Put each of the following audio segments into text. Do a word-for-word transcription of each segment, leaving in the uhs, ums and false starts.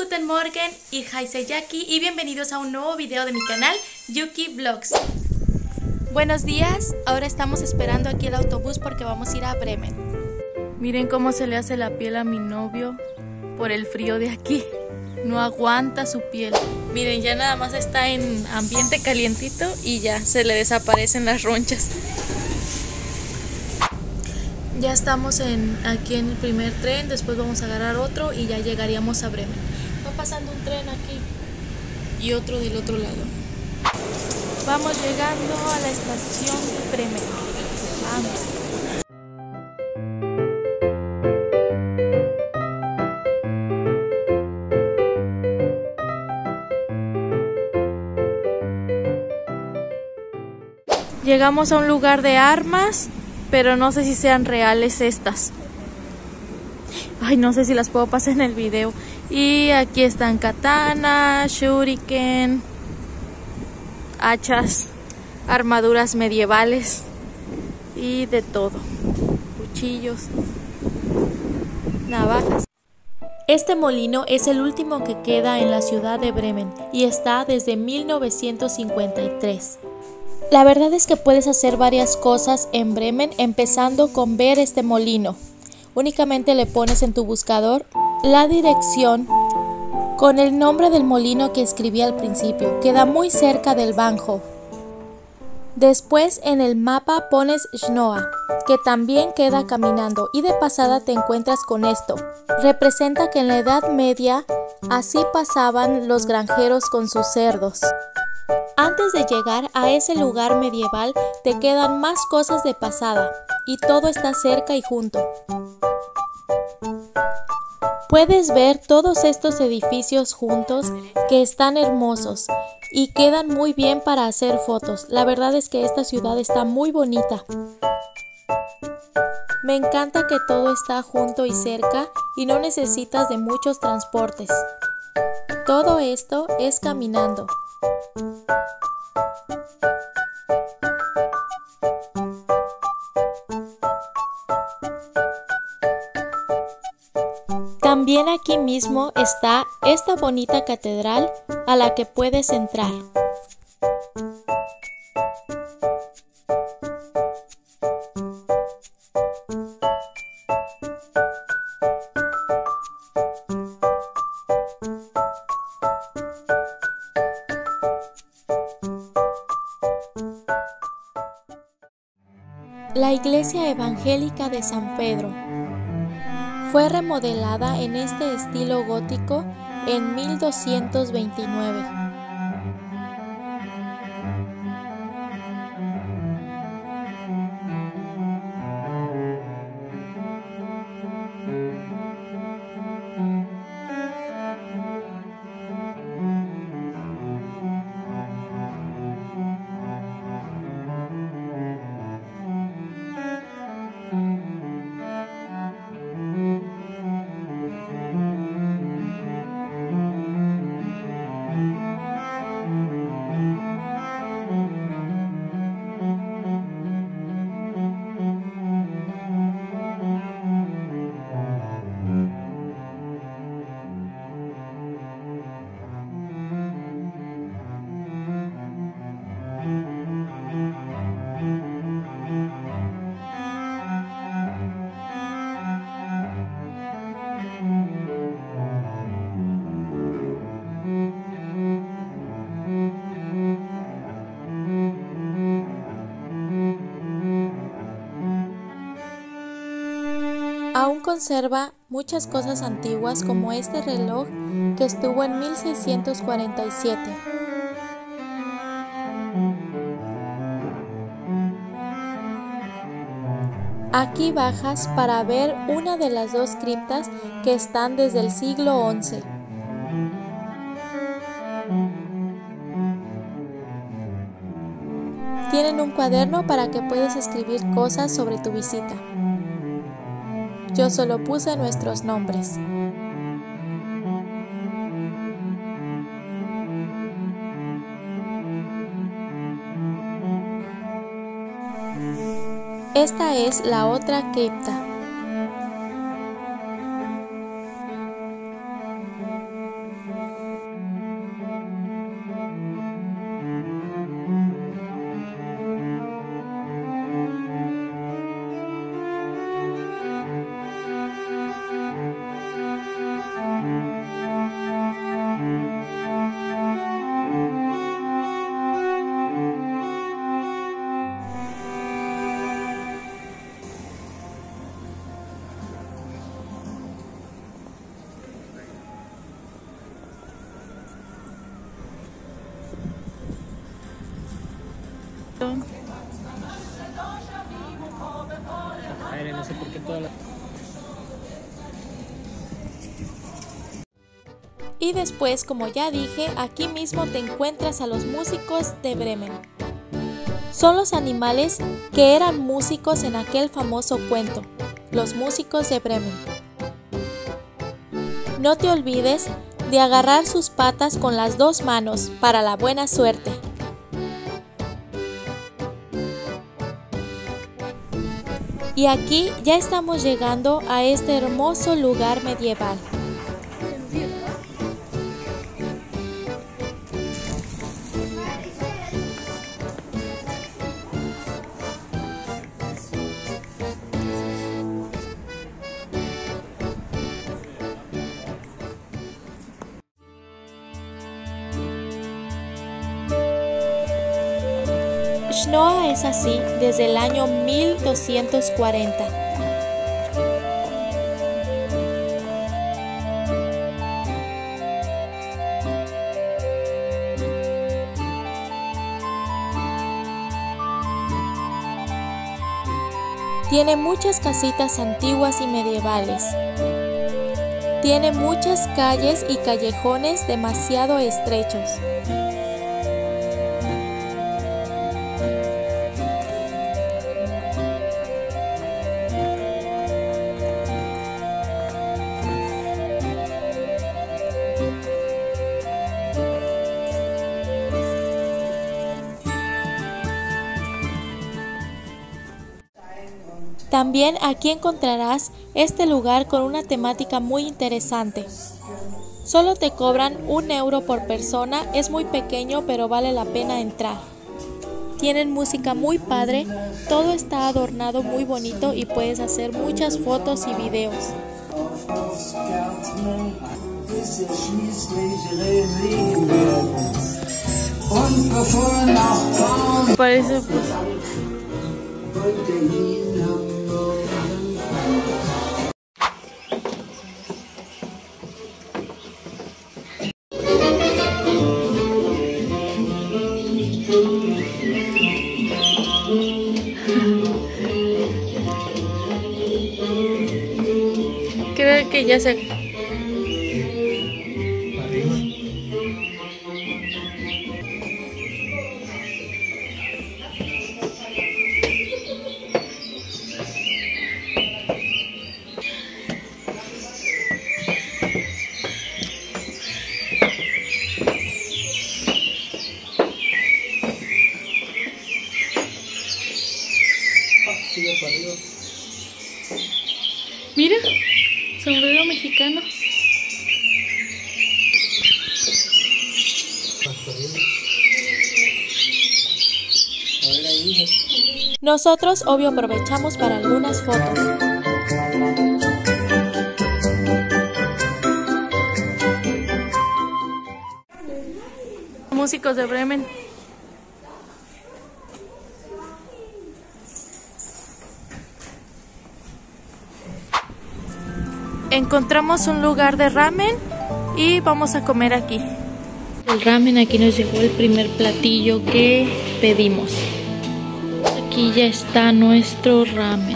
Guten Morgen, ich heiße Jackie y bienvenidos a un nuevo video de mi canal Yuki Vlogs. Buenos días, ahora estamos esperando aquí el autobús porque vamos a ir a Bremen. Miren cómo se le hace la piel a mi novio por el frío de aquí. No aguanta su piel. Miren, ya nada más está en ambiente calientito y ya se le desaparecen las ronchas. Ya estamos en, aquí en el primer tren, después vamos a agarrar otro y ya llegaríamos a Bremen. Va pasando un tren aquí y otro del otro lado. Vamos llegando a la estación de Bremen. Vamos. Llegamos a un lugar de armas, pero no sé si sean reales estas. Ay, no sé si las puedo pasar en el video. Y aquí están katana, shuriken, hachas, armaduras medievales y de todo. Cuchillos, navajas. Este molino es el último que queda en la ciudad de Bremen y está desde mil novecientos cincuenta y tres. La verdad es que puedes hacer varias cosas en Bremen, empezando con ver este molino. Únicamente le pones en tu buscador la dirección con el nombre del molino que escribí al principio. Queda muy cerca del Bahnhof. Después en el mapa pones Schnoa, que también queda caminando, y de pasada te encuentras con esto. Representa que en la Edad Media así pasaban los granjeros con sus cerdos. Antes de llegar a ese lugar medieval te quedan más cosas de pasada y todo está cerca y junto. Puedes ver todos estos edificios juntos que están hermosos y quedan muy bien para hacer fotos. La verdad es que esta ciudad está muy bonita. Me encanta que todo está junto y cerca y no necesitas de muchos transportes. Todo esto es caminando. También aquí mismo está esta bonita catedral a la que puedes entrar. La iglesia evangélica de San Pedro fue remodelada en este estilo gótico en mil doscientos veintinueve. Aún conserva muchas cosas antiguas como este reloj que estuvo en mil seiscientos cuarenta y siete. Aquí bajas para ver una de las dos criptas que están desde el siglo once. Tienen un cuaderno para que puedas escribir cosas sobre tu visita. Yo solo puse nuestros nombres. Esta es la otra cripta. no sé por qué toda la... Y después, como ya dije, aquí mismo te encuentras a los músicos de Bremen. Son los animales que eran músicos en aquel famoso cuento, los músicos de Bremen. No te olvides de agarrar sus patas con las dos manos para la buena suerte. Y aquí ya estamos llegando a este hermoso lugar medieval. Schnoa es así desde el año mil doscientos cuarenta. Tiene muchas casitas antiguas y medievales. Tiene muchas calles y callejones demasiado estrechos. También aquí encontrarás este lugar con una temática muy interesante. Solo te cobran un euro por persona, es muy pequeño pero vale la pena entrar. Tienen música muy padre, todo está adornado muy bonito y puedes hacer muchas fotos y videos. Parece pues... Creo que ya se... Mira, sombrero mexicano. Nosotros, obvio, aprovechamos para algunas fotos. Músicos de Bremen. Encontramos un lugar de ramen y vamos a comer aquí. El ramen, aquí nos llegó el primer platillo que pedimos. Aquí ya está nuestro ramen.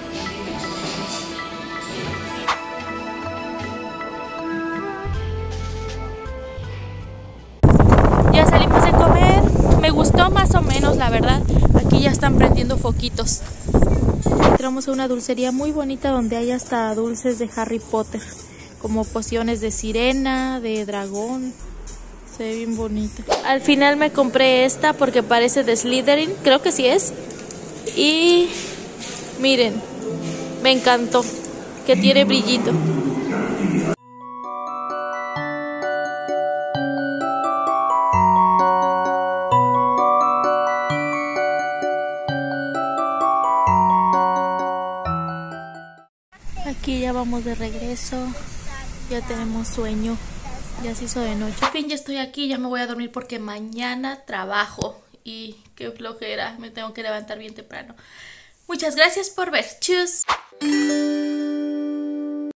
Ya salimos de comer, me gustó más o menos, la verdad. Aquí ya están prendiendo foquitos. Entramos a una dulcería muy bonita donde hay hasta dulces de Harry Potter, como pociones de sirena, de dragón. Se ve bien bonita. Al final me compré esta porque parece de Slytherin, creo que sí es. Y miren, me encantó, que tiene brillito. Aquí ya vamos de regreso, ya tenemos sueño, ya se hizo de noche. Al fin ya estoy aquí, ya me voy a dormir porque mañana trabajo y qué flojera, me tengo que levantar bien temprano. Muchas gracias por ver, ¡tschüss!